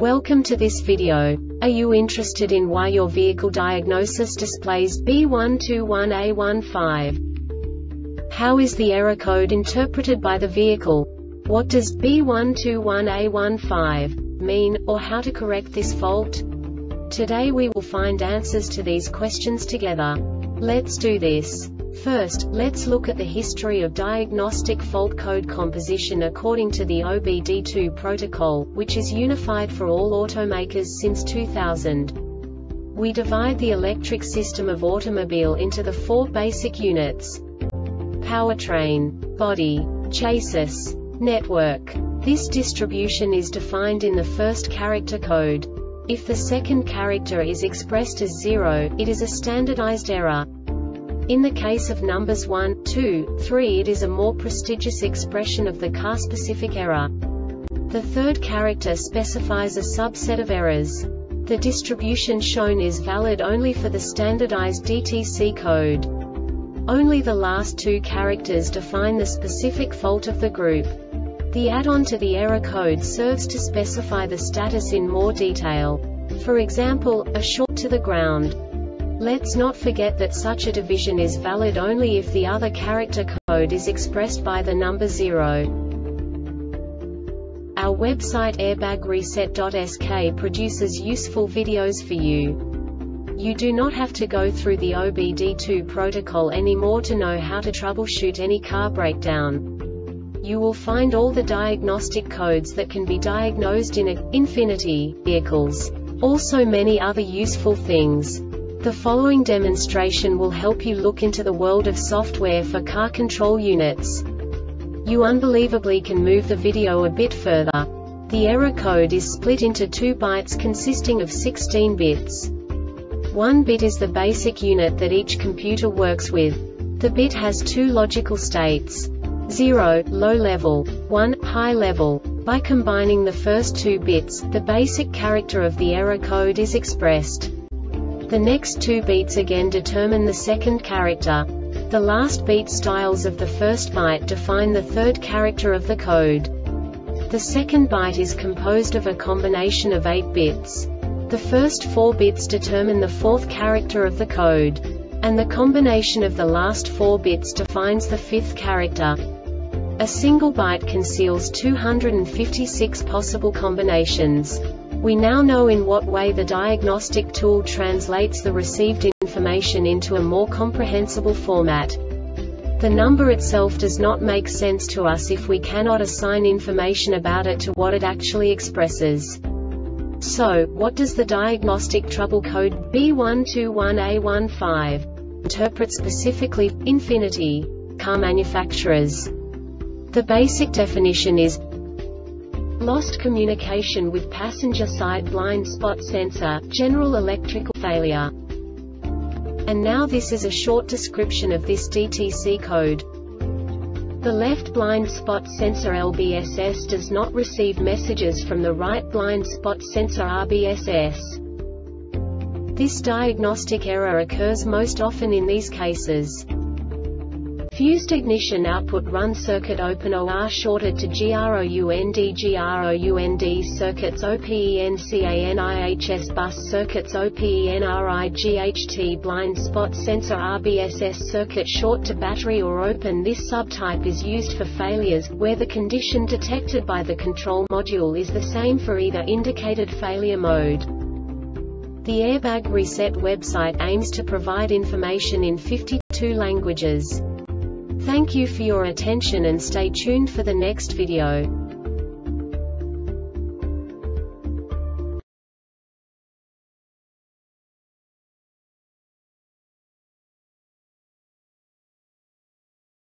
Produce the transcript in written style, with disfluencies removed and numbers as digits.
Welcome to this video. Are you interested in why your vehicle diagnosis displays B121A15? How is the error code interpreted by the vehicle? What does B121A15 mean, or how to correct this fault? Today we will find answers to these questions together. Let's do this. First, let's look at the history of diagnostic fault code composition according to the OBD2 protocol, which is unified for all automakers since 2000. We divide the electric system of automobile into the four basic units: powertrain, body, chassis, network. This distribution is defined in the first character code. If the second character is expressed as 0, it is a standardized error. In the case of numbers 1, 2, 3, it is a more prestigious expression of the car-specific error. The third character specifies a subset of errors. The distribution shown is valid only for the standardized DTC code. Only the last two characters define the specific fault of the group. The add-on to the error code serves to specify the status in more detail. For example, a short to the ground. Let's not forget that such a division is valid only if the other character code is expressed by the number 0. Our website airbagreset.sk produces useful videos for you. You do not have to go through the OBD2 protocol anymore to know how to troubleshoot any car breakdown. You will find all the diagnostic codes that can be diagnosed in Infiniti vehicles. Also many other useful things. The following demonstration will help you look into the world of software for car control units. You unbelievably can move the video a bit further. The error code is split into 2 bytes consisting of 16 bits. 1 bit is the basic unit that each computer works with. The bit has 2 logical states: 0, low level, 1, high level. By combining the first 2 bits, the basic character of the error code is expressed. The next 2 beats again determine the second character. The last beat styles of the first byte define the third character of the code. The second byte is composed of a combination of 8 bits. The first 4 bits determine the fourth character of the code. And the combination of the last 4 bits defines the fifth character. A single byte conceals 256 possible combinations. We now know in what way the diagnostic tool translates the received information into a more comprehensible format. The number itself does not make sense to us if we cannot assign information about it to what it actually expresses. So, what does the diagnostic trouble code B121A15 interpret specifically for Infiniti car manufacturers? The basic definition is lost communication with passenger side blind spot sensor, general electrical failure. And now this is a short description of this DTC code. The left blind spot sensor LBSS does not receive messages from the right blind spot sensor RBSS. This diagnostic error occurs most often in these cases: fused ignition output run circuit open OR shorted to GROUND circuits OPENCANIHS bus circuits OPENRIGHT blind spot sensor RBSS circuit short to battery or open. This subtype is used for failures where the condition detected by the control module is the same for either indicated failure mode. The Airbag Reset website aims to provide information in 52 languages. Thank you for your attention and stay tuned for the next video.